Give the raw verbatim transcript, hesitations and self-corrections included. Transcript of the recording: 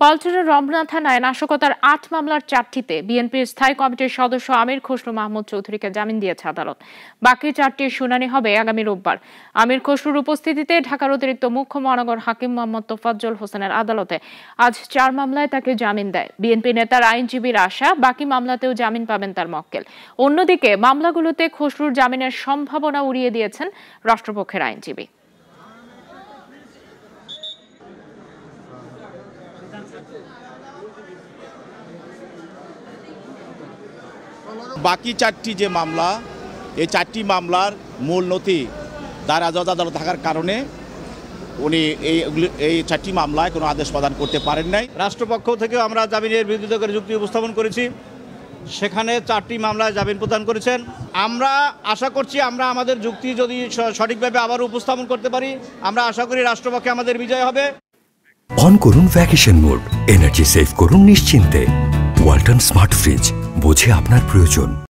পল্টনের রমনা থানায় নাশকতার আট মামলার চারটিতে বিএনপির স্থায়ী কমিটির সদস্য আমির খসরু মাহমুদ চৌধুরীকে জামিন দিয়েছে আদালত। বাকি চারটির শুনানি হবে আগামী রোববার। আমির খসরুর উপস্থিতিতে ঢাকার অতিরিক্ত মুখ্য মহানগর হাকিম মোহাম্মদ তোফাজ্জল হোসেনের আদালতে আজ চার মামলায় তাকে জামিন দেয়। বিএনপি নেতার আইনজীবীর আশা, বাকি মামলাতেও জামিন পাবেন তার মক্কেল। অন্যদিকে মামলাগুলোতে খসরুর জামিনের সম্ভাবনা উড়িয়ে দিয়েছেন রাষ্ট্রপক্ষের আইনজীবী। বাকি চারটি যে মামলা, এই চারটি মামলার মূল নথি দায়রা জজ আদালত থাকার কারণে উনি এই এই চারটি মামলায় কোনো আদেশ প্রদান করতে পারেন নাই। রাষ্ট্রপক্ষ থেকে আমরা জামিনের বিরোধিতা করে যুক্তি উপস্থাপন করেছি, সেখানে চারটি মামলায় জামিন প্রদান করেছেন। আমরা আশা করছি আমরা আমাদের যুক্তি যদি সঠিকভাবে আবার উপস্থাপন করতে পারি, আমরা আশা করি রাষ্ট্রপক্ষে আমাদের বিজয় হবে। অন করুন ভ্যাকেশন মোড, এনার্জি সেভ করুন নিশ্চিন্তে। ওয়ালটন স্মার্ট ফ্রিজ, বোঝে আপনার প্রয়োজন।